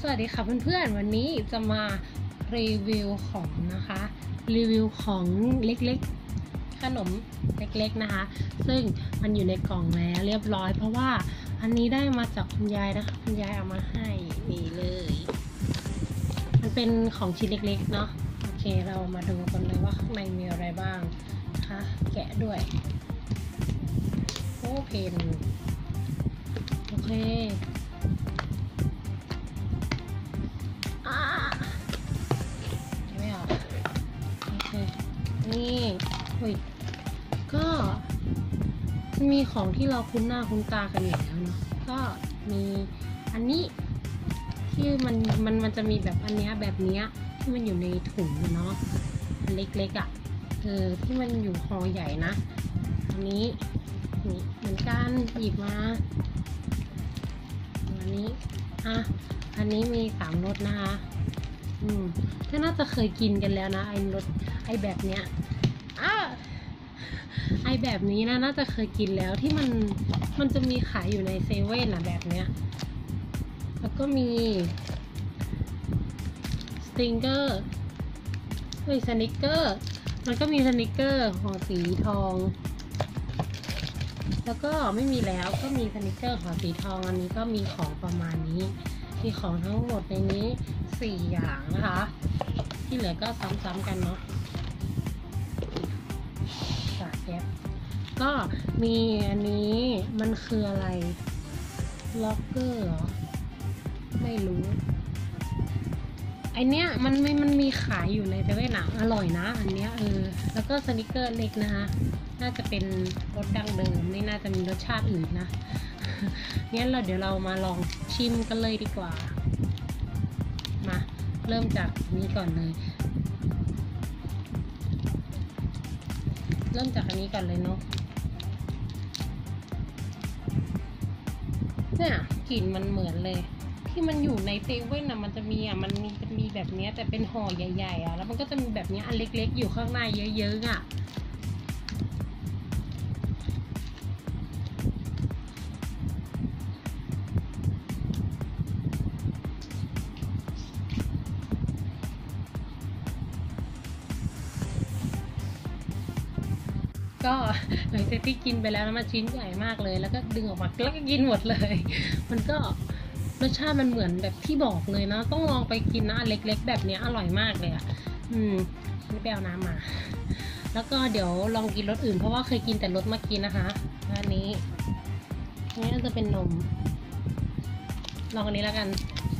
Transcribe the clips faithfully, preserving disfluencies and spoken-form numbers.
วัสดีค่ะเพื่อนๆวันนี้จะมารีวิวของนะคะรีวิวของเล็กๆขนมเล็กๆนะคะซึ่งมันอยู่ในกล่องแล้วเรียบร้อยเพราะว่าอันนี้ได้มาจากคุณยายนะคะคุณยายเอามาให้นี่เลยมันเป็นของชิ้นเล็กๆเนาะโอเคเรามาดูกันเลยว่าข้างในมีอะไรบ้างนะคะแกะด้วยโอ้เพนโอเคไม่ออกโอเคนี่อุ้ยก็มีของที่เราคุ้นหน้าคุ้นตากันอยู่แล้วเนาะก็มีอันนี้ที่มันมันมันจะมีแบบอันเนี้ยแบบเนี้ยที่มันอยู่ในถุงเนาะเล็กๆอ่ะเออที่มันอยู่ห่อใหญ่นะอันนี้นี่เหมือนกันหยิบมาอันนี้อ่ะอันนี้มีสามรสนะคะอืมก็น่าจะเคยกินกันแล้วนะไอ้รสไอ้แบบเนี้ยอ้าไอ้แบบนี้นะน่าจะเคยกินแล้วที่มันมันจะมีขายอยู่ในเซเว่นอะแบบเนี้ยแล้วก็มีสติงเกอร์เฮ้ยสนิกเกอร์มันก็มีสนิกเกอร์ห่อสีทองแล้วก็ไม่มีแล้วก็มีสนิกเกอร์ห่อสีทองอันนี้ก็มีของประมาณนี้มีของทั้งหมดในนี้สี่อย่างนะคะที่เหลือก็ซ้ำๆกันเนาะสาแก๊ปก็มีอันนี้มันคืออะไรล็อกเกอร์เหรอไม่รู้ไอเนี้ยมันไม่มันมีขายอยู่ในเซเว่นอะอร่อยนะอันเนี้ยเออแล้วก็สนิกเกอร์เล็กนะคะน่าจะเป็นรสดั้งเดิมไม่น่าจะมีรสชาติอื่นนะงั้นเราเดี๋ยวเรามาลองชิมกันเลยดีกว่ามาเริ่มจากนี้ก่อนเลยเริ่มจากอันนี้ก่อนเลยเนาะเนี่ยกลิ่นมันเหมือนเลยที่มันอยู่ในเซเว่นอ่ะมันจะมีอ่ะมันมีจะมีแบบนี้แต่เป็นห่อใหญ่ๆอ่ะแล้วมันก็จะมีแบบนี้อันเล็กๆอยู่ข้างในเยอะๆอ่ะก็หลังจากที่กินไปแล้วนะมันชิ้นใหญ่มากเลยแล้วก็ดึงออกมาแล้วก็กินหมดเลยมันก็รสชาติมันเหมือนแบบที่บอกเลยนะต้องลองไปกินนะเล็กๆแบบนี้อร่อยมากเลยอ่ะอืมนี่ไปเอาน้ำมาแล้วก็เดี๋ยวลองกินรสอื่นเพราะว่าเคยกินแต่รสเมื่อกี้นะคะอันนี้นี่จะเป็นนมลองอันนี้แล้วกัน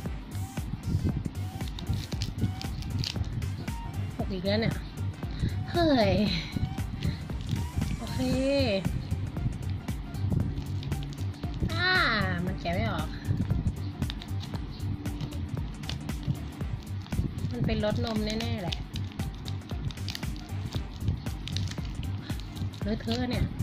หกอีกแล้วเนี่ยเฮ้ยโอเคอ่ามันแกะไม่ออกมันเป็นรสนมแน่ๆแหละเลอะเทอะเนี่ย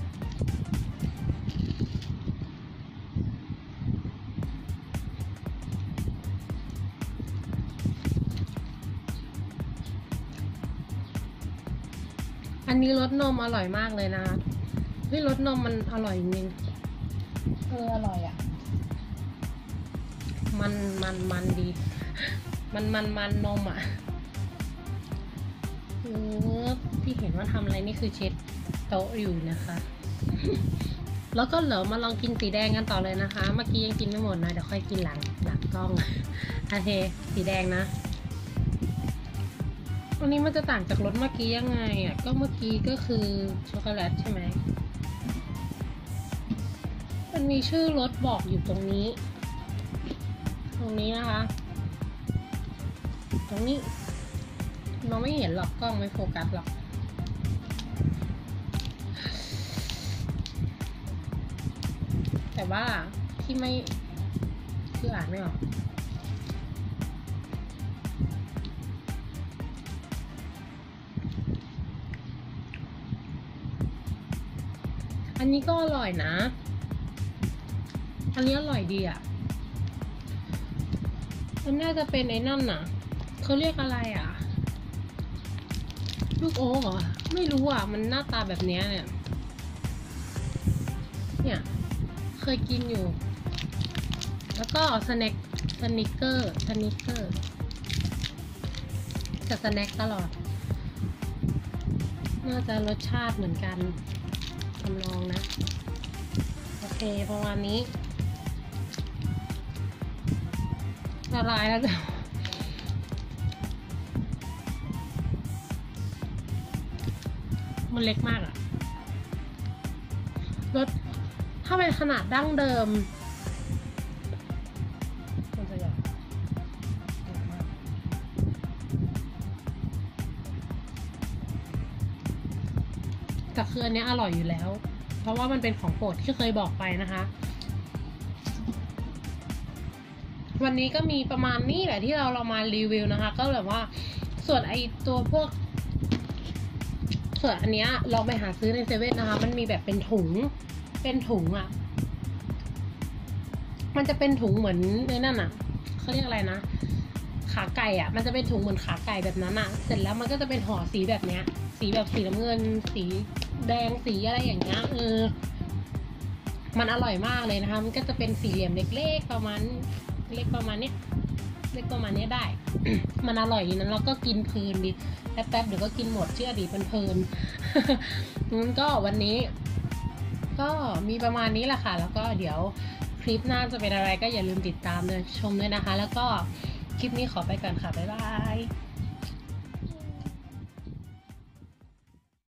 อันนี้รสนมอร่อยมากเลยนะเฮ้ยรสนมมันอร่อยจริงเอออร่อยอ่ะมันมันมันดีมันมันมันนมอ่ะเออที่เห็นว่าทำอะไรนี่คือเช็ดโต๊ะอยู่นะคะแล้วก็เหลือมาลองกินสีแดงกันต่อเลยนะคะเมื่อกี้ยังกินไม่หมดนะเดี๋ยวค่อยกินหลังหลังกล้องโอเคสีแดงนะอันนี้มันจะต่างจากรสเมื่อกี้ยังไงอ่ะก็เมื่อกี้ก็คือช็อกโกแลตใช่ไหมมันมีชื่อรสบอกอยู่ตรงนี้ตรงนี้นะคะตรงนี้เราไม่เห็นหรอกกล้องไม่โฟกัสหรอกแต่ว่าที่ไม่คืออ่านไม่ออกอันนี้ก็อร่อยนะอันนี้อร่อยดีอ่ะมันน่าจะเป็นไอ้นั่นน่ะเขาเรียกอะไรอ่ะลูกโอ๊กเหรอไม่รู้อ่ะมันหน้าตาแบบนี้เนี่ยเนี่ยเคยกินอยู่แล้วก็สแน็คสนิกเกอร์สนิกเกอร์จะสแน็คตลอดน่าจะรสชาติเหมือนกันทำลองนะโอเคประมาณนี้ละลายแล้ว มันเล็กมากอะรสถ้าเป็นขนาดดั้งเดิมมันจะใหญ่แต่คืออันนี้อร่อยอยู่แล้วเพราะว่ามันเป็นของโปรดที่เคยบอกไปนะคะ วันนี้ก็มีประมาณนี้แหละที่เราเรามารีวิวนะคะก็แบบว่าส่วนไอตัวพวกส่วนอันเนี้ยลองไปหาซื้อในเซเว่นนะคะมันมีแบบเป็นถุงเป็นถุงอ่ะมันจะเป็นถุงเหมือนในนั่นอ่ะเขาเรียกอะไรนะขาไก่อ่ะมันจะเป็นถุงเหมือนขาไก่แบบนั้นอ่ะเสร็จแล้วมันก็จะเป็นห่อสีแบบเนี้ยสีแบบสีน้ำเงินสีแดงสีอะไรอย่างเงี้ยเออมันอร่อยมากเลยนะคะมันก็จะเป็นสี่เหลี่ยมเล็กๆประมาณเล็กประมาณเนี้ยเล็กประมาณนี้ได้ มันอร่อยนั้นเราก็กินเพลินดิแป๊บๆเดี๋ยวก็กินหมดเชื่อดิเป็นเพลิน งั้นก็วันนี้ก็มีประมาณนี้แหละค่ะแล้วก็เดี๋ยวคลิปหน้าจะเป็นอะไรก็อย่าลืมติดตามเลยชมด้วยนะคะแล้วก็คลิปนี้ขอไปก่อนค่ะบ๊ายบาย